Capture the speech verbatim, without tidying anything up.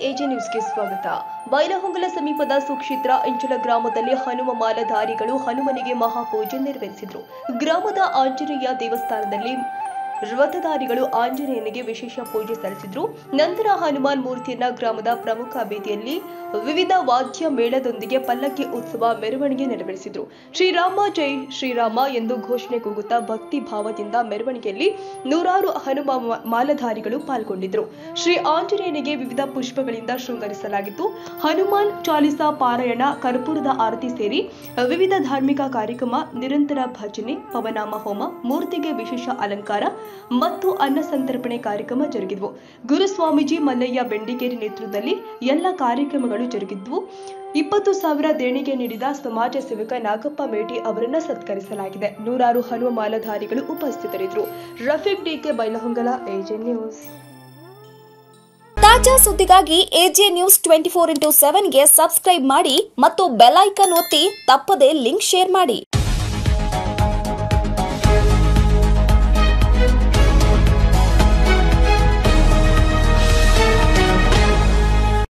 AJ ನ್ಯೂಸ್ಗೆ ಸ್ವಾಗತ. ಬೈಲಹೊಂಗಲ ಸಮೀಪದ ಸುಕ್ಷೇತ್ರ ಇಂಚಲ ಗ್ರಾಮದಲ್ಲಿ ಹನುಮ ಮಾಲಾಧಾರಿಗಳು ಹನುಮನಿಗೆ ಮಹಾಪೂಜೆ ನೆರವೇರಿಸಿದರು. ಗ್ರಾಮದ ಆಂಜನೇಯ ದೇವಸ್ಥಾನದಲ್ಲಿ ವ್ರತಧಾರಿಗಳು ಆಂಜನೇಯನಿಗೆ ವಿಶೇಷ ಪೂಜೆ ಸಲ್ಲಿಸಿದರು. ನಂತರ ಹನುಮಾನ್ ಮೂರ್ತಿಯನ್ನ ಗ್ರಾಮದ ಪ್ರಮುಖ ಬೀದಿಯಲ್ಲಿ ವಿವಿಧ ವಾದ್ಯ ಮೇಳದೊಂದಿಗೆ ಪಲ್ಲಕ್ಕಿ ಉತ್ಸವ ಮೆರವಣಿಗೆ ನೆರವೇರಿಸಿದರು. ಶ್ರೀರಾಮ ಜೈ ಶ್ರೀರಾಮ ಎಂದು ಘೋಷಣೆ ಕೂಗುತ್ತಾ ಭಕ್ತಿ ಭಾವದಿಂದ ಮೆರವಣಿಗೆಯಲ್ಲಿ ನೂರಾರು ಹನುಮ ಮಾಲಾಧಾರಿಗಳು ಪಾಲ್ಗೊಂಡಿದ್ದರು. ಶ್ರೀ ಆಂಜನೇಯನಿಗೆ ವಿವಿಧ ಪುಷ್ಪಗಳಿಂದ ಶೃಂಗರಿಸಲಾಗಿತ್ತು. ಹನುಮಾನ್ ಚಾಲಿಸಾ ಪಾರಾಯಣ, ಕರ್ಪೂರದ ಆರತಿ ಸೇರಿ ವಿವಿಧ ಧಾರ್ಮಿಕ ಕಾರ್ಯಕ್ರಮ, ನಿರಂತರ ಭಜನೆ, ಪವನಾಮ ಹೋಮ, ಮೂರ್ತಿಗೆ ವಿಶೇಷ ಅಲಂಕಾರ ಮತ್ತು ಅನ್ನ ಸಂತರ್ಪಣೆ ಕಾರ್ಯಕ್ರಮ ಜರುಗಿದವು. ಗುರುಸ್ವಾಮೀಜಿ ಮಲ್ಲಯ್ಯ ಬೆಂಡಿಗೇರಿ ನೇತೃತ್ವದಲ್ಲಿ ಎಲ್ಲ ಕಾರ್ಯಕ್ರಮಗಳು ಜರುಗಿದ್ವು. ಇಪ್ಪತ್ತು ಸಾವಿರ ದೇಣಿಗೆ ನೀಡಿದ ಸಮಾಜ ಸೇವಕ ನಾಗಪ್ಪ ಮೇಟಿ ಅವರನ್ನ ಸತ್ಕರಿಸಲಾಗಿದೆ. ನೂರಾರು ಹನುಮ ಮಾಲಾಧಾರಿಗಳು ಉಪಸ್ಥಿತರಿದ್ದರು. Rafiq DK, Bailhongal, AJ news. ತಾಜಾ ಸುದ್ದಿಗಾಗಿ AJ news twenty four into seven ಗೆ ಸಬ್ಸ್ಕ್ರೈಬ್ ಮಾಡಿ ಮತ್ತು ಬೆಲ್ ಐಕಾನ್ ಒತ್ತಿ ತಪ್ಪದೇ ಲಿಂಕ್ ಶೇರ್ ಮಾಡಿ.